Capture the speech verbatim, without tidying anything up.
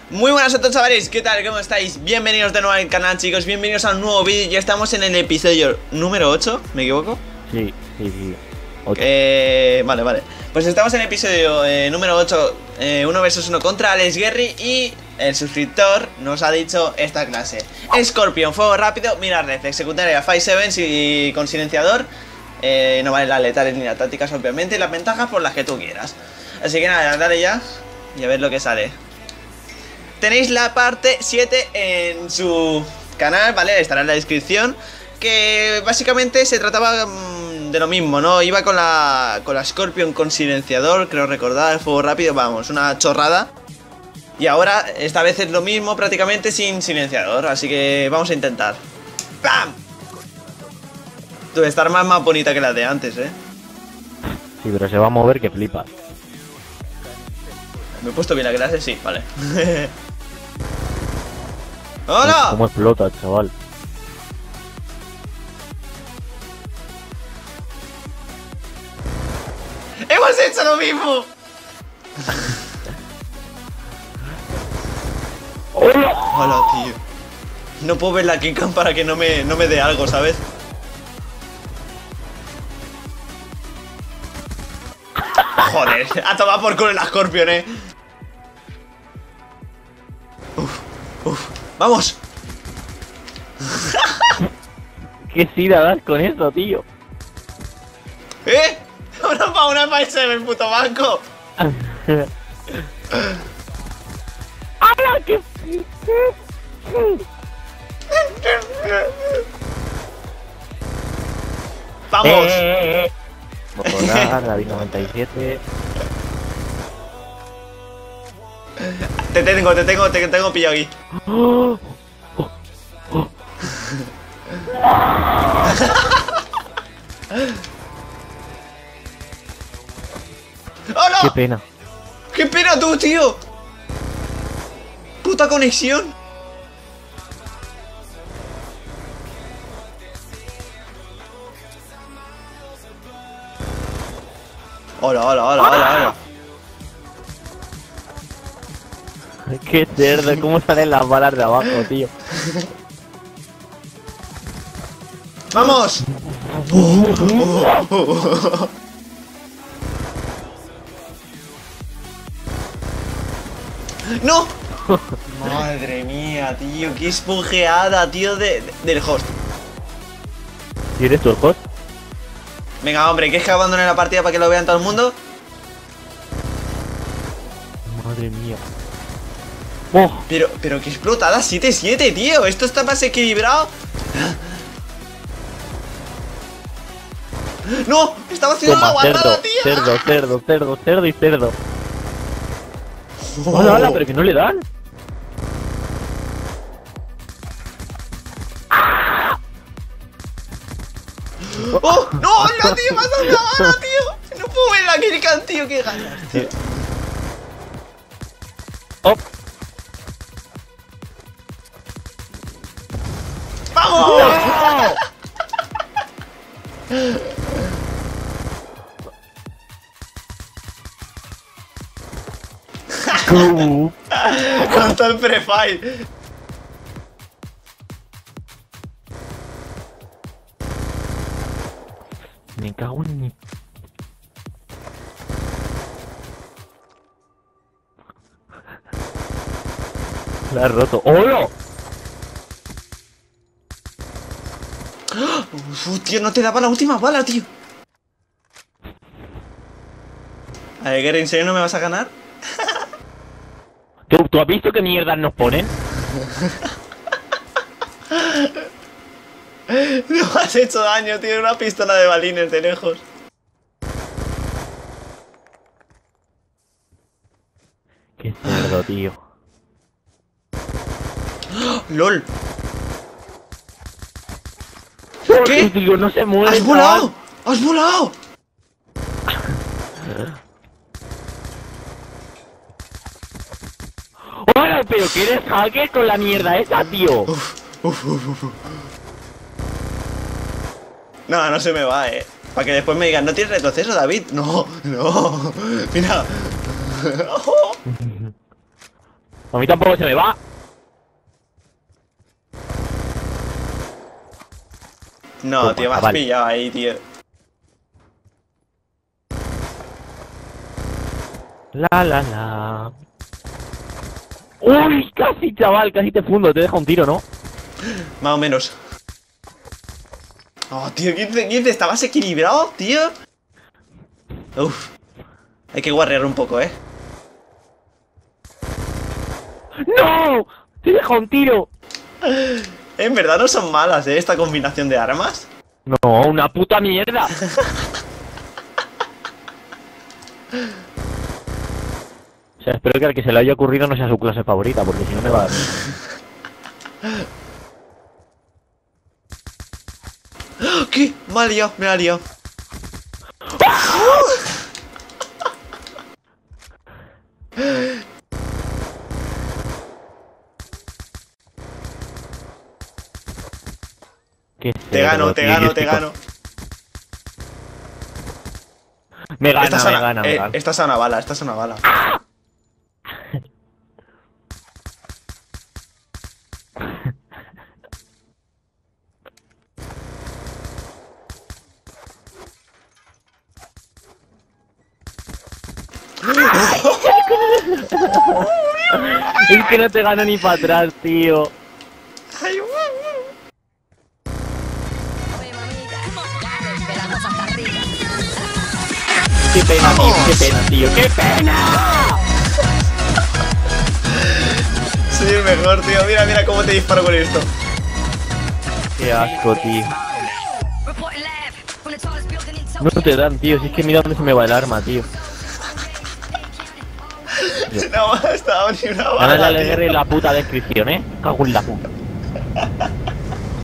Muy buenas a todos, chavales, ¿qué tal? ¿Cómo estáis? Bienvenidos de nuevo al canal, chicos, bienvenidos a un nuevo vídeo. Ya estamos en el episodio número ocho, ¿me equivoco? Sí, sí, sí. Eh, vale, vale. Pues estamos en el episodio eh, número ocho, eh, uno versus uno contra Alex Guerri. Y el suscriptor nos ha dicho esta clase: Scorpion, fuego rápido, mira reflex, secundaria cinco siete y con silenciador. eh, No vale las letales ni las tácticas, obviamente, y las ventajas por las que tú quieras. Así que nada, dale ya y a ver lo que sale. Tenéis la parte siete en su canal, ¿vale? Estará en la descripción. Que básicamente se trataba mmm, de lo mismo, ¿no? Iba con la, con la Scorpion con silenciador, creo recordar, fuego rápido, vamos, una chorrada. Y ahora, esta vez es lo mismo, prácticamente sin silenciador, así que vamos a intentar. ¡Pam! Debe estar más, más bonita que la de antes, ¿eh? Sí, pero se va a mover que flipas. ¿Me he puesto bien la clase? Sí, vale. ¡Hola! ¿Cómo explota, chaval? ¡Hemos hecho lo mismo! ¡Hola! Hola, tío. No puedo ver la Kingcam para que no me, no me dé algo, ¿sabes? Joder, a tomar por culo el Scorpion, eh. Uf, uf. ¡Vamos! ¿Qué sida das con eso, tío? ¿Eh? ¡Una pa' una pa' ese el puto banco! ¡Hala, qué! ¡Vamos! Eh, eh, eh. Motorar, David noventa y siete. Te tengo, te tengo, te tengo pillado aquí. ¡Oh! ¡Oh! ¡Oh! ¡Hola! ¡Qué pena! ¡Qué pena tú, tío! ¡Puta conexión! Hola, hola, hola, hola, hola. ¡Qué cerdo! ¿Cómo salen las balas de abajo, tío? ¡Vamos! ¡No! Madre mía, tío, qué esponjeada, tío, de, de- del host. ¿Y eres tú el host? Venga, hombre, ¿quieres que abandone la partida para que lo vean todo el mundo? Madre mía. ¡Oh! Pero, pero que explotada, siete siete, tío. Esto está más equilibrado. ¡No! Estaba haciendo una Toma, guardada, cerdo, tío. cerdo, cerdo, cerdo, cerdo y cerdo. ¡Hola, hola! Pero que no le dan. ¡Oh! ¡No! ¡Hola, tío! ¡Me has dado una bala, tío! No puedo ver la Killcam, tío. ¡Qué ganas, tío! ¡Oh! ¡Vamos! ¡Oh! Hasta el pre-fight. Me cago en mi... La has roto. ¡Hola! Uf, tío, no te daba la última bala, tío. A ver, Gary, ¿en serio no me vas a ganar? ¿Tú, ¿Tú has visto qué mierdas nos ponen? No has hecho daño, tío. Una pistola de balines de lejos. Qué cerdo, tío. ¡Lol! ¿Qué? Tío, no se muere. ¡Has volado! ¡Has volado! ¡Hola! ¿Pero qué eres hacker con la mierda esa, tío? Uf, uf, uf, uf. No, no se me va, eh. Para que después me digan, ¿no tienes retroceso, David? No, no. Mira. A mí tampoco se me va. No, Toma, tío, me has vale. pillado ahí, tío. La la la. Uy, casi, chaval, casi te fundo, te deja un tiro, ¿no? Más o menos. Oh, tío, quince, quince, estabas equilibrado, tío. Uf. Hay que guarrear un poco, eh. ¡No! ¡Te deja un tiro! En verdad no son malas, eh, esta combinación de armas. No, una puta mierda. O sea, espero que al que se le haya ocurrido no sea su clase favorita, porque si no me va a dar. ¿Qué? Me ha liado, me ha liado. Qué Te gano, cerdo, te tío, gano, yo te estoy gano. con- Me gana, Esta es me una, gana, me eh, gana. esta es una bala, esta es una bala. Es que no te gano ni para atrás, tío. Ay, uh, Qué pena, tío, qué pena, tío, qué pena. soy el mejor, tío. Mira, mira cómo te disparo con esto. Qué asco, tío. No te dan, tío, si es que mira dónde se me va el arma, tío. No, estaba ni una Gánale bala, al tío. guerra en la puta descripción, eh. Cago en la puta.